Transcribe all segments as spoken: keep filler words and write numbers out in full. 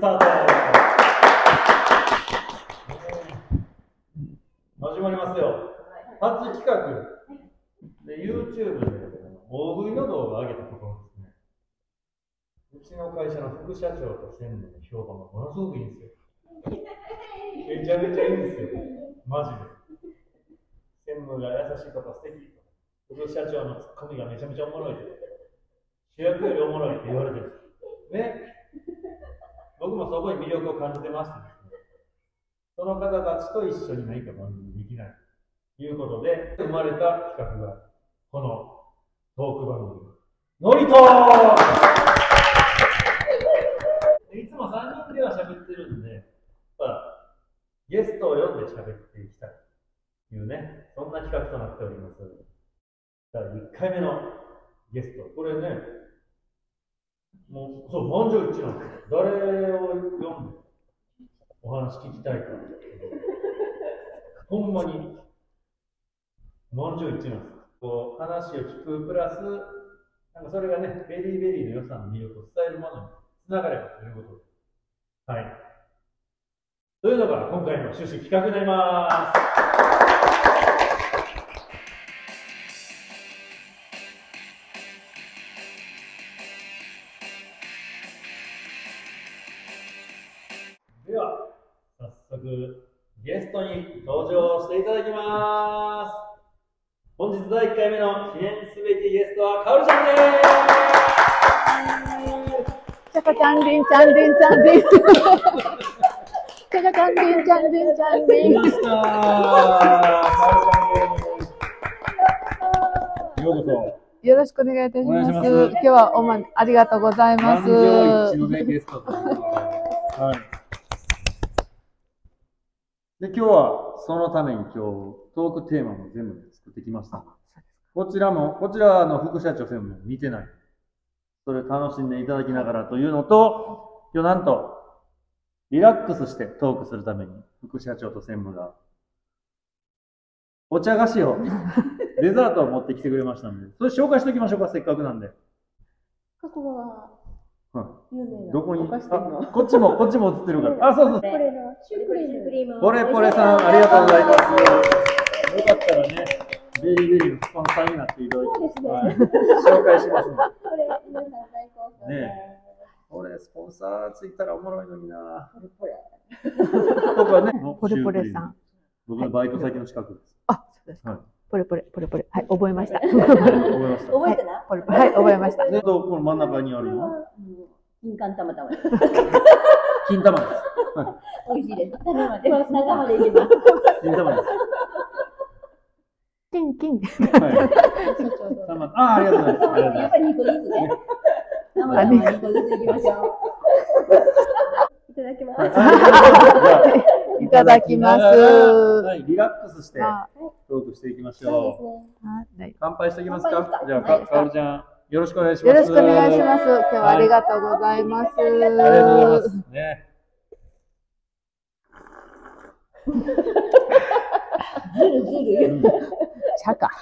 タート。始まりますよ。初企画で YouTube で大食いの動画を上げたところですね。うちの会社の副社長と専務の評判がものすごくいいんですよ。めちゃめちゃいいんですよ。マジで。専務が優しいとか素敵とか、副社長のツッコミがめちゃめちゃおもろいとか、主役よりおもろいって言われてる。ね。僕もそこに魅力を感じてましたね。その方たちと一緒に何か番組できないということで生まれた企画がこのトーク番組ノリトーク。いつもさんにんでは喋ってるんで、やっぱゲストを呼んで喋っていきたいというね、そんな企画となっております。だからいっかいめのゲスト、これね、もうそう満場一致なんですよ。誰を呼んでお話聞きたいか。ほんまに満場一致なんです。こう話を聞くプラス、なんかそれがね、ベリーベリーの良さの魅力を伝えるものにつながればということで。はい。というのが今回の趣旨企画になります。では、早速ゲストに登場していただきます。本日だいいっかいめの記念すべきゲストはかおりちゃんです。 ちゃかちゃんりんちゃんりんちゃんりん。ちゃかちゃんりんちゃんりんちゃんりん。 来ました。かおりちゃんです。ようこそ。 よろしくお願いいたします。 ます今日はおまありがとうございます。 満場一致のねゲストということで、はい。で今日はそのために今日トークテーマも全部作ってきました。こちらもこちらの副社長専務も見てない。それを楽しんでいただきながらというのと、今日なんとリラックスしてトークするために副社長と専務がお茶菓子をデザートを持ってきてくれましたので、それ紹介しておきましょうか、せっかくなんで。 ここは有名などこに、 お菓子店のあ、こっちもこっちも映ってるから。あ、そうそう。 これのシュークリーム。 ポレポレさん、ありがとうございます。よかったらね、ベリーベリーのスポンサーになっていただいて、 そうですね。 はい、紹介しますね。 これ皆さん大好評で。 ねこれスポンサーついたらおもろいのにな。 ポレポレ。 僕はね、 ポレポレさん。 僕のバイト先の近くです。 あ、そうですか。ポレポレポレポレ。はい、覚えました。 覚えました。 覚えてな。 ポレポレ。はい、覚えました。 で、この真ん中にあるのは金柑たまたま。 金玉です。 美味しいです。種まで、中までいきます。 金玉です。 キンキン。 はい。玉、あ、ありがとうございます。 やっぱりにこずつね。たまたまにこずついきましょう。いただきます。 いただきます。 はい、リラックスしてトークしていきましょう。乾杯していきますか。じゃあ、かおりちゃん、よろしくお願いします。 よろしくお願いします。今日はありがとうございます。 ありがとうございます。ね。 ずるずる。 茶か。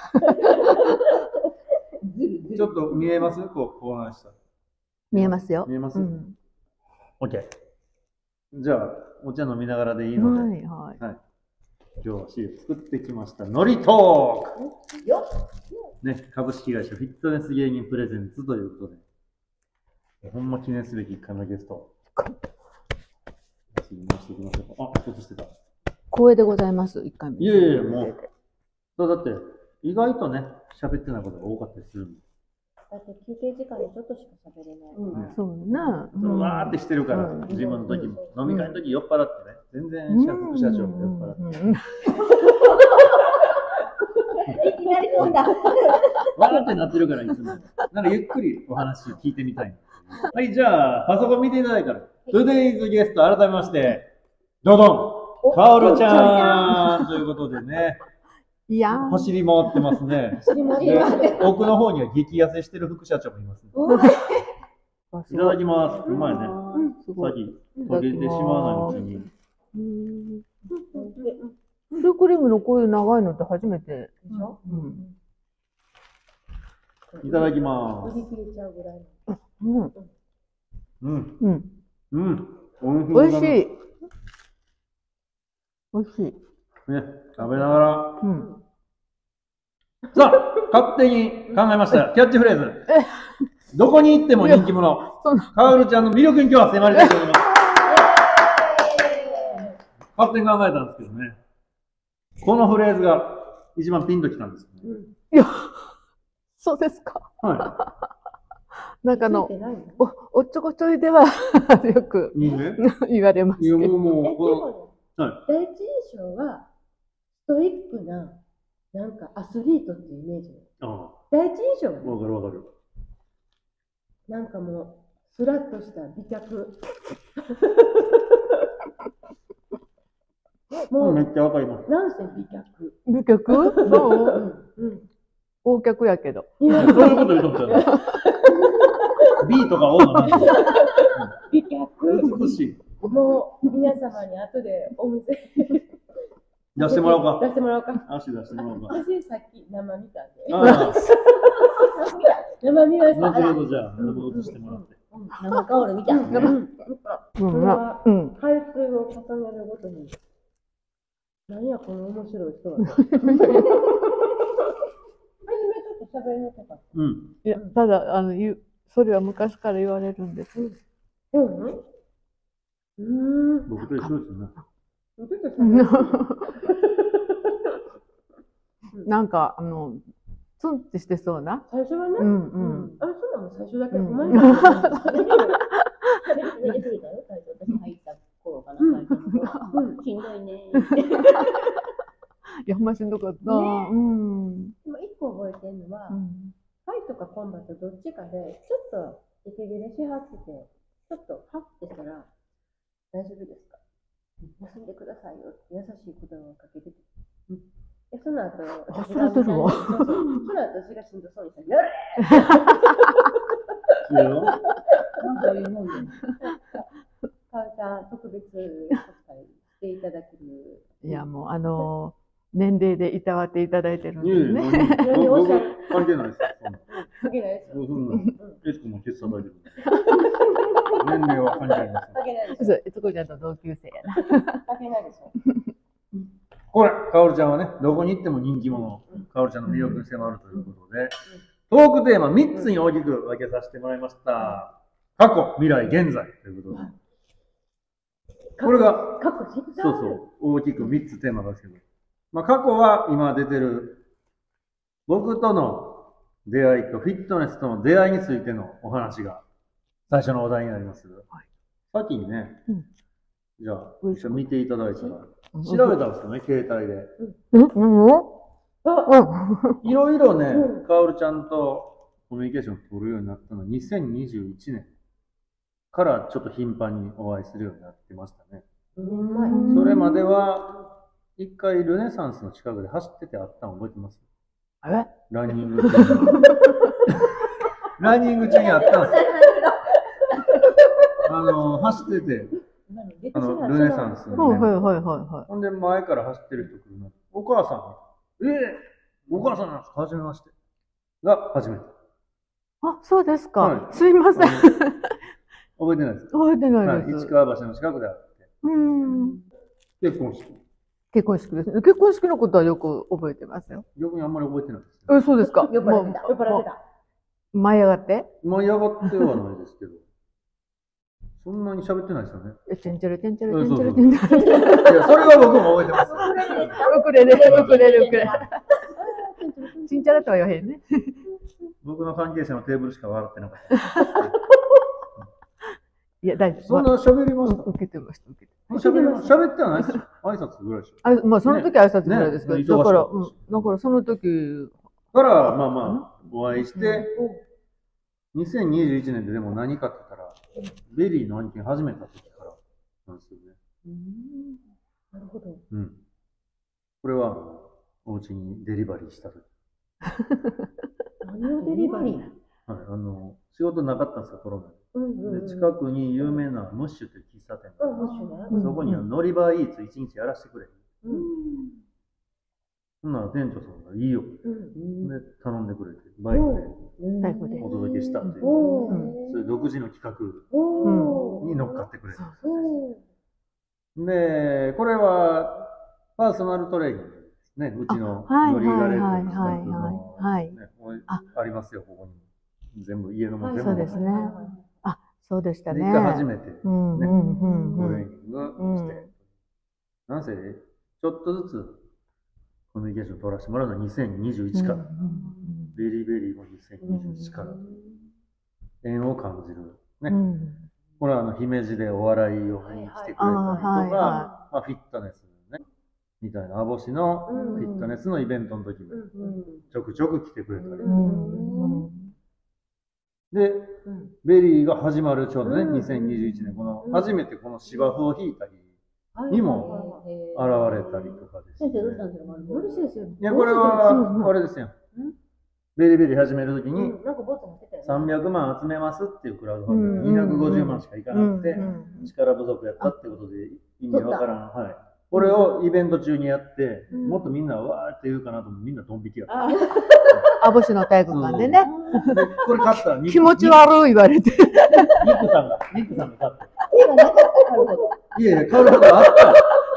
ちょっと見えます？こう、こう話した。 見えますよ。 見えます？オッケー。じゃあ、お茶飲みながらでいいので。 はいはい。 はい。今日はシール作ってきました。ノリトーク。 よね、株式会社フィットネス芸人プレゼンツということで、ほんま記念すべきいっかいめのゲスト。次回していきましょうか。あ、映してた。 光栄でございます。いっかいめ。 いやいや、もう。そうだって、意外とね、喋ってないことが多かったりするんで。 だって休憩時間にちょっとしか喋れない。 そうな。 わーってしてるから、自分の時も。飲み会の時酔っ払ってね、全然副社長も酔っ払って。 いきなり飛んだ。 わーってなってるから、いつも。なんかゆっくりお話聞いてみたい。はい、じゃあ、パソコン見ていただいたら、Today's ゲスト改めまして、どどん、かおるちゃんということでね。 いや走り回ってますね。 走り回ってますね。 奥の方には激痩せしてる副社長もいますね。いただきます。うまいね。さっき溶けてしまわないうちに。 シュークリームのこういう長いのって初めてでしょ。 いただきます。 売り切れちゃうぐらい。 うん。 うん。 うん。 うん。 美味しい。美味しい。 ね、食べながら。 うん。 さあ、勝手に考えました。キャッチフレーズ。どこに行っても人気者。カオルちゃんの魅力に今日は迫りたいと思います。勝手に考えたんですけどね。このフレーズが一番ピンときたんですよね。 いや、そうですか。 はなんかあの、お、おっちょこちょいではよくい。いいね。 言われますいや、 けど。 もう、 え、 もでもう、はい。 第一印象は、ストイックな、なんかアスリートっていうイメージ。 あ第一印象はあ、 ね、 わかるわかる。 なんかもう、スラッとした美脚。もう、 めっちゃわかります。 なんせ美脚。 美脚そううん。 大脚やけど。 いや、 そういうこと言うとったよね。B とか O のね。 美脚。 美しい。 もう、皆様に後でお店出してもらおうか。 出してもらおうか。 足出してもらおうか。 私さっき生見たんで。 あ生見ましあ、後た。 ほどじゃあ、生映してもらって。 生カオル見た。 ねうん、 これはうん。 回数を重ねるごとに、何やこの面白い人は。初めちょっと喋りにくかった。 うん。 いや、ただ、あの、言う、それは昔から言われるんです。 うんうんうーん。 僕と一緒ですよね。 ちょっと喋りにくいなんか、あの、ツンってしてそうな。 最初はね。 うんうんあれ、そんなもん最初だけ。 うんお前が。 出てくれたよ、最初私入った頃かな、最初の頃。うん、しんどいね。 いや、ほんましんどかった。 ねうん。 でも一個覚えてるのは、 うんファイとかコンバットどっちかで、ちょっと息切れしはってて、ちょっとハッてしたら、大丈夫ですか休んでくださいよって優しい言葉をかけてて。でその後、私が忘れてるわそうそうその後私がしんどそうにしたら、やれそうよ。 なんかいうもんで。 かおりさん、特別扱いしていただける。 いや、もう、あの、年齢でいたわっていただいてるんいですやいや、 ね。 何をおっしゃる僕関係ないですよ。そんな関係ないですよ。 そんな、エスコもケツ叩いてるんで。年齢は関係ないですよ。 関係ないですよ。 そう、いつこちゃんと同級生やな。 関係ないですよ。 これ、かおるちゃんはね、どこに行っても人気者。かおるちゃんの魅力に迫るということで、トークテーマみっつに大きく分けさせてもらいました。過去、未来、現在ということで。これが、 過去実そうそう、大きくみっつテーマですけど。まあ、過去は今出てる僕との出会いとフィットネスとの出会いについてのお話が最初のお題になります。先にね、 うんじゃあ、一緒に見ていただいたら、 うん調べたんですよね、携帯で。 うんうんあ、 いろいろねう、 かおるちゃんとコミュニケーションを取るようになったのはにせんにじゅういちねんからちょっと頻繁にお会いするようになってましたね。 にねんまえ。 うんそれまでは、一回ルネサンスの近くで走っててあったの覚えてます？ えランニング中に。ランニング中にあったんですよ。あの、走ってて、あの、ルネサンスのね。 はいはいはいはいはほんで、前から走ってる人来るの。お母さん、ええお母さんなんですか、はじめまして。が初めて。 い。あ、そうですか。 はいすいません。 あの覚えてないですか？ 覚えてなはいい、 です。 市川橋の近くであって。 うん。 結婚式。 結婚式ですね。結婚式のことはよく覚えてますよ。 逆にあんまり覚えてないですよ。 え、そうですか。 酔っ払ってた。 もう酔っ払ってた。 舞い上がって舞い上がってはないですけど。そんなに喋ってないですよね。 えちんちゃらちんちゃらうんちんちゃらそうそうちんちゃら。 いや、それは僕も覚えてます。 ウクレレ、ウクレレ、ウクレレ。ちんちゃらとは言わへんね。 僕の関係者のテーブルしか笑ってなかった。 いや、大丈夫。 そんな喋りました？ 受けてました、受けて喋りま喋ってはないですよ。挨拶ぐらいでしょ。 あ、まあ、その時は挨拶ぐらいですけど、 ねねだから、 忙しかったしうん、だからその時、 から、まあまあ、お会いして、にせんにじゅういちねんででも何かって言ったら、ベリーの案件始めた時からなんですよね。 なるほど。 うん。これは、あのお家にデリバリーした時。 何をデリバリーはい、あの、仕事なかったんですよ、コロナで。 うんうんうん。 で、近くに有名なムッシュという喫茶店があうん、 るもしね。 うんそこにはノリバーイーツ一日やらせてくれ。 うん。 ほんなら店長さんがいいよ。 うん。 で、頼んでくれて、バイクでバイクでお届けしたっていう、 おーうんそういう独自の企画。 おーに乗っかってくれる。 うん。 で、これはパーソナルトレーニングですね。うちのはいノリガレはいはいットのはいはいねあありますよ、ここに。全部、家のも全部。 そうですね。あ、そうでしたね。 で一回初めてね、 うんうんうんトうん。 レーニングして、なんせ、ちょっとずつコミュニケーション取らせてもらうのはにせんにじゅういちから、ベリーベリーもにせんにじゅういちから、縁を感じる。ね。 うんこれはあの姫路でお笑いを見に来てくれたりとか、 はいはいまあ、フィットネスね、みたいな、網干のフィットネスのイベントの時にちょくちょく来てくれたり。 うんうんで、ベリーが始まるちょうどね、にせんにじゅういちねん、この初めてこの芝生を引いた日にも現れたりとかですね。 先生どうしたんですか？ 森先生。 いや、これは、あれですよ。ベリーベリー始めるときに、 なんかボツになってたよね。 さんびゃくまん集めますっていうクラウドファンディング、にひゃくごじゅうまんしかいかなくて、力不足やったってことで意味わからん。はい。これをイベント中にやって、もっとみんなわーって言うかなと思う、みんなドン引きやった。 網干の体育館でね。 でこれ勝ったら、 気持ち悪い言われて。 ニックさんが、ニックさんが勝った。 家がなかったからほど。 いやいや、カルほどあった。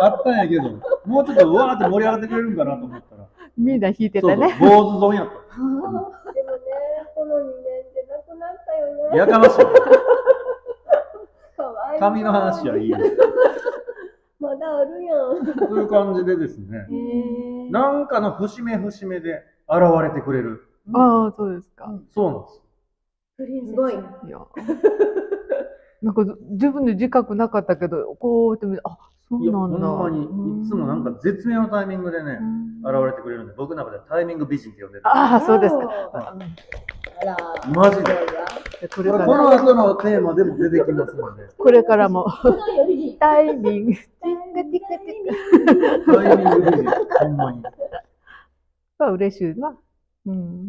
あったんやけど、もうちょっとうわーって盛り上がってくれるんかなと思ったら。 みんな引いてそうそう、 たね。 坊主損やった。 でもね、このにねんでなくなったよね。 やかましい。 かわいそう。 髪の話はいいです。 まだあるやん。 そういう感じでですね、なんかの節目節目で現れてくれる。 ああ、そうですか。 そうなんです。 すごい。 いや。なんか自分で自覚なかったけど、こうやって見て、あ、そういや、ほなんだ。 んまに、いつもなんか絶妙なタイミングでね、現れてくれるんで、僕の中ではタイミング美人って呼んでる。 ああ、そうですか。 あら。 マジで。 これからこの後のテーマでも出てきますので。 これからもタイミング、ティカティカティカ。 タイミング美人、ほんまに。 まあ嬉しいな。うん。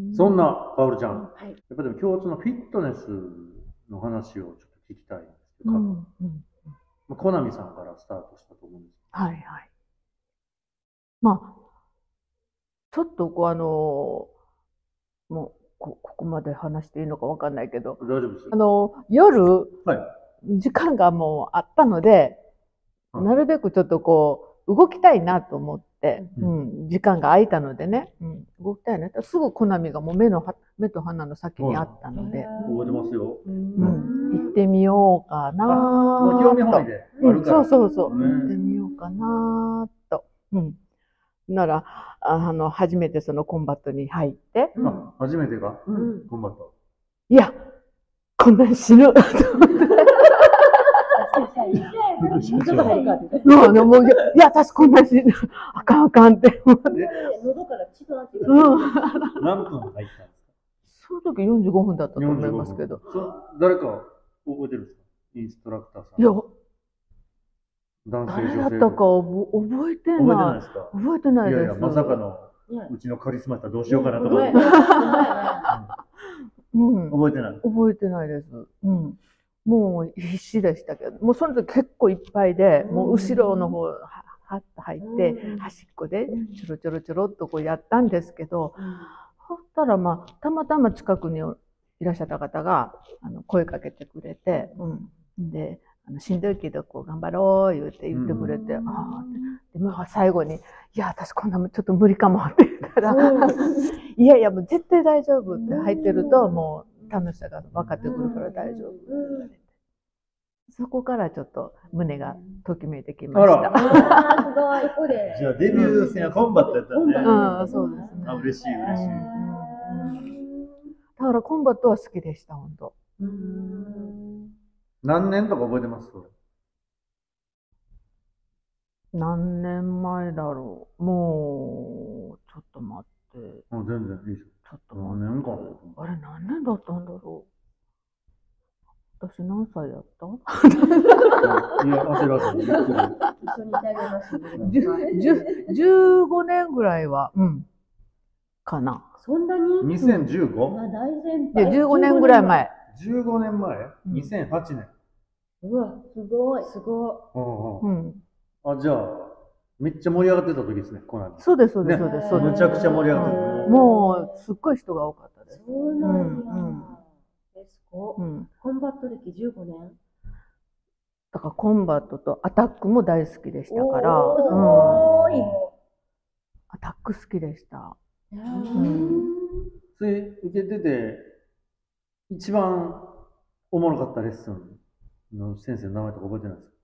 そんな、カオルちゃん。やっぱでも共通のフィットネスの話をちょっと聞きたいんですけど、 うんうんまあコナミさんからスタートしたと思うんですけはいはい。まあ、ちょっとこうあの、もうこここまで話していいのかわかんないけど、 ど、大丈夫ですよ。 あの、夜、 はい時間がもうあったので、 はいなるべくちょっとこう、動きたいなと思って、 ううん、時間が空いたのでね、うん、動きたいな。すぐコナミがもう目のは、目と鼻の先にあったので、 覚えてますよ。 うん、行ってみようかなもう興味本位であるから。 うん、そうそうそう、 ね行ってみようかなと。うん。なら、あの、初めてそのコンバットに入って、 あ、初めてがうんコンバット。 いや、こんなに死ぬと思って。もうあのもういや、私こんなに死ぬ。あかんあかんって思って。 喉から血の味が。 うん。 何分入ったんですか？ その時よんじゅうごふんだったと思いますけど。 そ誰か覚えてるんですか？インストラクターさん。 いや、 男性誰だ女性ったか覚えてない。 覚えてないですか？ 覚えてないです。 いやいや、まさかのうちのカリスマやったらどうしようかなと思って。 うん、 覚えてない。 覚えてないです。うん。もう必死でしたけど、もうその時結構いっぱいで、もう後ろの方ははっと入って、端っこでちょろちょろちょろっとこうやったんですけど、そしたらまあ、たまたま近くにいらっしゃった方があの声かけてくれて、うん、で、あのしんどいけどこう頑張ろう言って言ってくれて、うん、あでまあ最後に、いや、私こんなちょっと無理かもって言ったら、いやいや、もう絶対大丈夫って入ってると、もう楽しさが分かってくるから大丈夫って言われて。そこからちょっと胸がときめいてきました。 あすごい、これ。 じゃあデビュー戦はコンバットやったんね。 うん、そうですね。 あ、嬉しい嬉しい。 だからコンバットは好きでした、本当。 何年とか覚えてます？ 何年前だろう。もう、ちょっと待って。 あ、全然いいですよ。 ちょっと待って。 何年か。 あれ、何年だったんだろう。私何歳やった？ いや、焦らずに。 一緒にいてあげます。 じゅうごねんぐらいは、うん。かな。 そんなににせんじゅうご？ 大先輩。いや、じゅうごねんぐらい前。 じゅうごねんまえ ?にせんはちねん。 うわ、すごい、すごい。うん。あ、じゃあ、めっちゃ盛り上がってた時ですね、コナミ。 そうです、そうです、そうです。 むちゃくちゃ盛り上がってた。 もう、すっごい人が多かったです。 そうなんだ。すごい。コンバット歴じゅうごねん？ だからコンバットとアタックも大好きでしたから、 おーすうん、 ごい。 アタック好きでした。 それ受けてて、一番おもろかったレッスンの先生の名前とか覚えてないですか？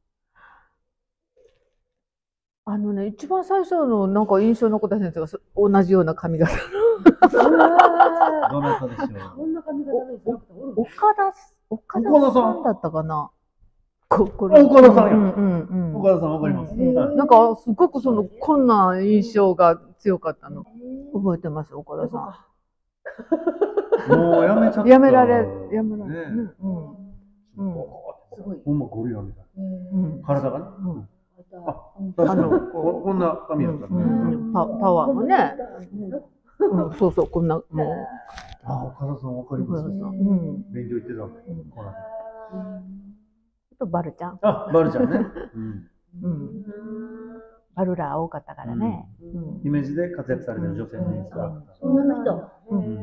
あのね、一番最初のなんか印象に残った先生がそ同じような髪型のどなたでしょう？ こんな髪型の人がおるの？ 岡田岡田岡田さんさんだったかな。ここあ岡田さんやうんうんうん岡田さんわかります。 うんはいなんかすごくそのこんな印象が強かったの覚えてます岡田さもうやめちゃった。 ん。やめられやめられ。 ねうんうんうんすごい。 ほんまゴリラみたいうんな。体がね。 うんあ、確かに。 あのここんな髪やったね。 うんうんパパワーもね。うんそうそうこんなもうあ、岡田さんわかります。 うん勉強行ってたわ。この間あとバルちゃん。 あ、バルちゃんね。うんうんバルラー多かったからね。うん姫路で活躍されてる女性のインストラクター。 女の人。 うんうん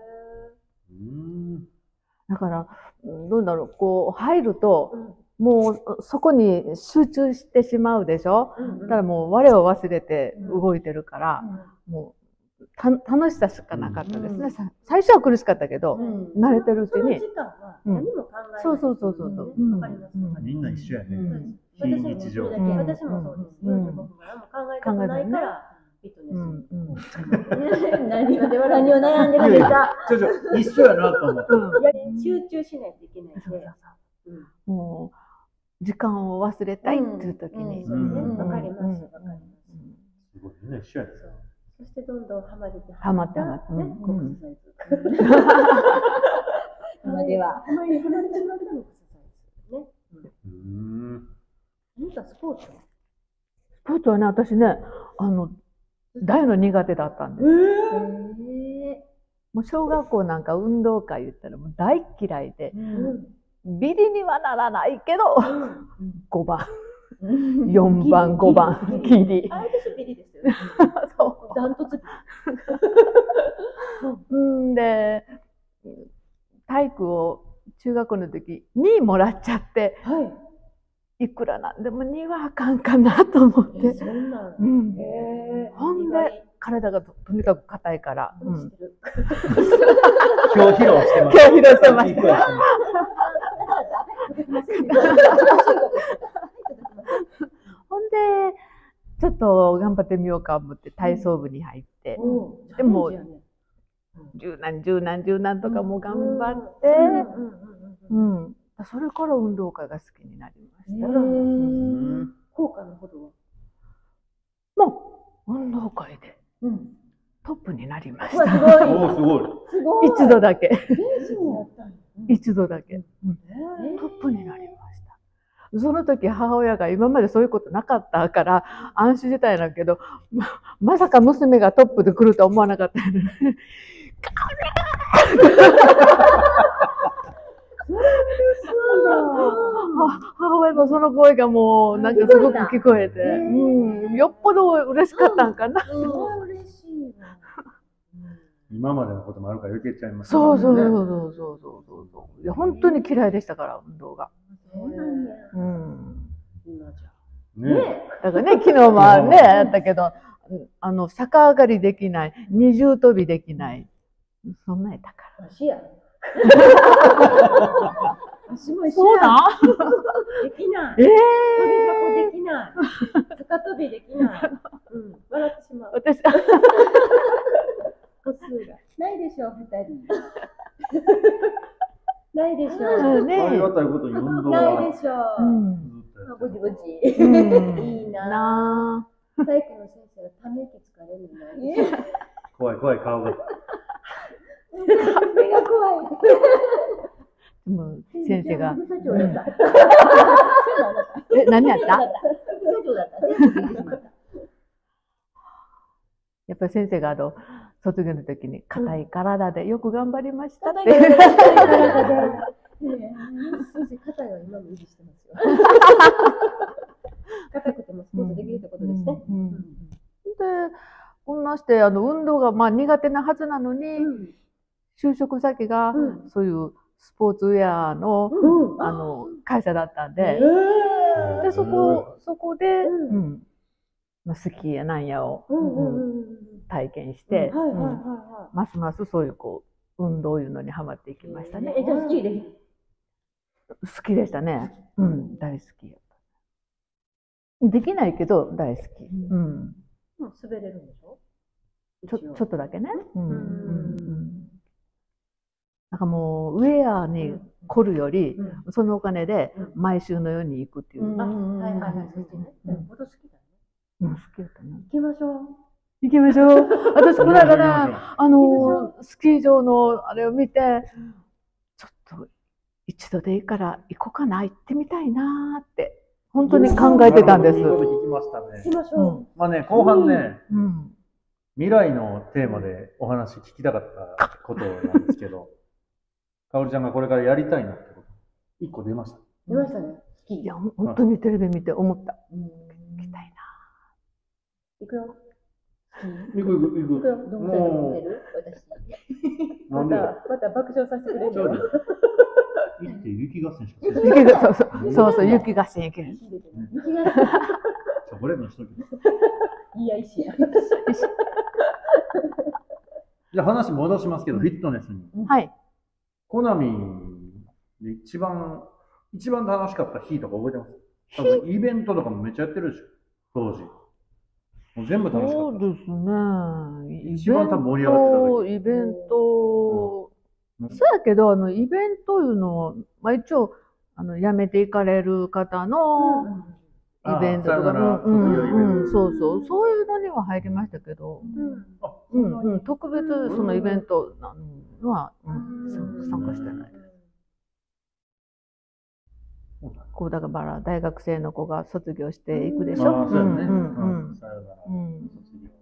うんだからどうだろうこう入るともうそこに集中してしまうでしょ。だからもう我を忘れて動いてるからもうた楽しさしかなかったですね。さ最初は苦しかったけど慣れてるうちそのに時間は何も考えない。 そうそうそうそうそううんわかります。 うんわかりみんな一緒やね。 うん私も非日常それだけ私もそうです。よんじゅうごふんからも考えたくないからフィットネス。 うんうん何を何を悩んでるんですか。 ちょちょ一緒やなと思って。 いや集中しないといけないんで。 もう時間を忘れたいっていう時に。 うんわかります。わかります。 すごいみんな一緒やね。 そしてどんどんハマれてハマってハマってね。 うんコクササイズ。今では。ハマりハマってしまったのコクササイズね。 うん。 なんかスポーツ。 スポーツはね私ねあの大の苦手だったんです。 えもう小学校なんか運動会言ったらもう大嫌いでうん。 ビリにはならないけどごばんよんばんごばんギリ。 あれ私ビリですよね。 そダントツ。 ううんで体育を中学校の時にもらっちゃってはいくらなんでもにはあかんかなと思っい。 て、 そんなん。 うん、 へえ。 ほんで体がととにかく硬いから、 どうしてる。 今日披露してます。 今日披露してます披露してますほんでちょっと頑張ってみようか思って体操部に入って、 うんでもチャレンジやね柔軟柔軟柔軟とかも頑張って、 うんうんうんうんそれから運動会が好きになりました。 うん効果のほどは。 もう運動会でうん。 トップになりましうわすた。 ごい。 おおすごい。 すごい。 一度だけ元気になったんや。 一度だけ、うんトップになりました。その時母親が今までそういうことなかったから安心してたんやけど ま, まさか娘がトップで来るとは思わなかったよね。母親のその声がもうなんかすごく聞こえて、うん、よっぽど嬉しかったんかな。 嬉しいわ。 今までのこともあるから余計ちゃいます。 そうそうそうそうそうそうそういや本当に嫌いでしたから運動が。 そうなんや。 うん今じゃ。 ね。 だからね昨日はねやったけどあの逆上がりできない二重跳びできないそんなんやったから。 足や。足も一緒そうや。 なんできない。 ええ飛び箱できない。高跳びできない。うん。笑ってしまう。 私個数が。ないでしょう、二人。ないでしょう。 うんねありがたいことに運動はないでしょうう。 んぼちぼち。 うんいいな。 なあ体育の先生がため息つかれるのないでしょう。 怖い怖い顔が。 目が怖い。 でも先生が副社長だった。 え何やった副社長だった。先生が言ってしまった。 やっぱり先生があの卒業の時に硬い体でよく頑張りましたっ硬いて。 体で。ねえ、先生、硬いは今も維持してますよ。硬くてもスポーツできるってことですね。 うんうんでこんなしてあの運動がまあ苦手なはずなのに、就職先がうんそういうスポーツウェアの、 うん。 あの会社だったんで、 えーで、そこ、そこで、 うんうん。まあ、スキーやなんやを、 うんうんうんうん。 体験して、 はいはいはいうんはますますそういうこう、運動いうのにハマっていきい。 ましたね。 え、じゃあスキーで好きでしたね。うん、大好きやった。できないけど大好き。うん。 もう滑れるんでしょ？ ちょ、 一応ちょっとだけね。うん。うん。 うんうんなんかもう、ウェアに凝るより、 うんそのお金でうん毎週のように行くっていう。 あ、 うん、 はいはいはい、そっちね。でも、ほど好きだね。 好きやったな。 行きましょう。 行きましょう。私、この間ね、 行きましょうあの、スキー場のあれを見て、ちょっと一度でいいから行こうかな、行ってみたいなーって、本当に考えてたんです。 いいこと聞きました行ねき。ましょまあね、後半ね、 うん。 未来のテーマでお話聞きたかったことなんですけど、かおりちゃんがこれからやりたいなってこと、一個出ました。 う。出ましたね。スキー。 いや、本当にテレビ見て思った。 うん行きたい行くよ。 行く行く行行くよ。どうせも見てる私。 う、なんでまた、また爆笑させてくれるよ。 行って雪合戦しかせな。雪が、そうそう、そうそう、雪合戦行ける。 雪がチョコレートにしときます。 いや、石や。 じゃあ話戻しますけど、フィットネスに。 はい。 コナミで一番、一番楽しかった日とか覚えてます多分イベントとかもめっちゃやってるでしょ、当時。もう全部楽しかった。 そうですね。 一番多分盛り上がってた時イベント、 うんそうやけど、あの、イベントいうのを、まあ一応、あの、辞めていかれる方のイベントとか、 ああさよならうん卒業イベントうんうん、そうそう、そういうのには入りましたけど、 あ、 うんうん、特別そのイベントなのは、ううんん、参加してない。こうだから大学生の子が卒業していくでしょ。 ああ、そうやね。 うんうんさよなら。 うん卒業。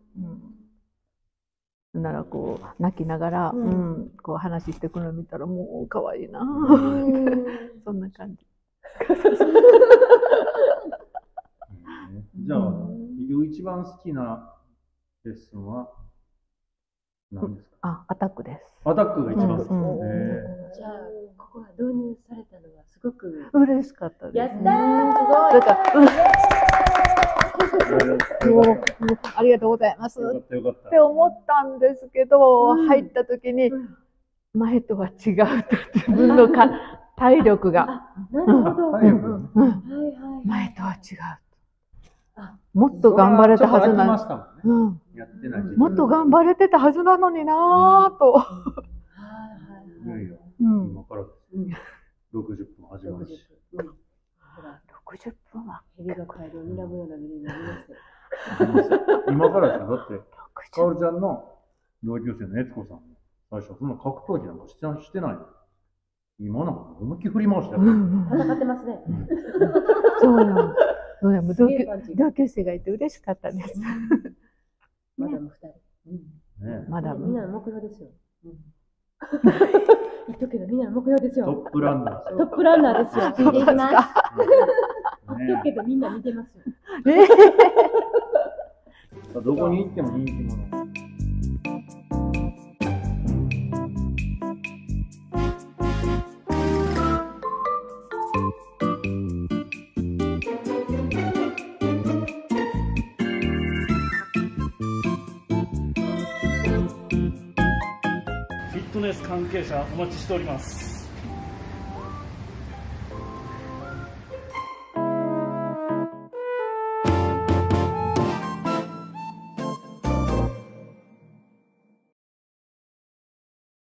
うん。ならこう泣きながら、 ううんん、こう話してくの見たらもう可愛いな。 うんそんな感じ。 じゃあ、一番好きなレッスンは何ですか？ あ、アタックです。 アタックが一番好き。 うんへえじゃあ、ここが導入されたのはすごく。 嬉しかったです。 やったー、すごい。 だから、うんもう、もうありがとうございますよかっったよかった。 て思ったんですけど、 うん入った時にうん前とは違うと自分のか体力が、 あ、なるほど。 体力うんはいはい。 前とは違う。 あ、 もっと頑張れたはずそれはちょっと飽きまなしたもんね。 うん、 やってない時期。 もっと頑張れてたはずなのになぁと。 はいはいはい。 いやいや、 うん、 今からです。ろくじゅっぷん始まるし。 うん。ほら、 ろくじゅっぷんは蛇がカエルを睨むような目になりましたよ。 今からですよ。だって、 ろくじかゅっおりちゃんの同級生の悦子さんも最初、そんな格闘技なんかしてしてないの。今なんか思いっきり振り回してやる。 うん戦ってますね。 そうなの。そうなのす同級げえ感じ同級生がいて嬉しかったです。 マダム二人。 ねまだみんなの目標ですよ。言っとくけど、みんなの目標ですトよ。 ップランナー。 トップランナーですよ。 ついていきます。 言っとくけど、みんな見てますよ。 えどこに行っても人気者。 フィットネス関係者お待ちしております。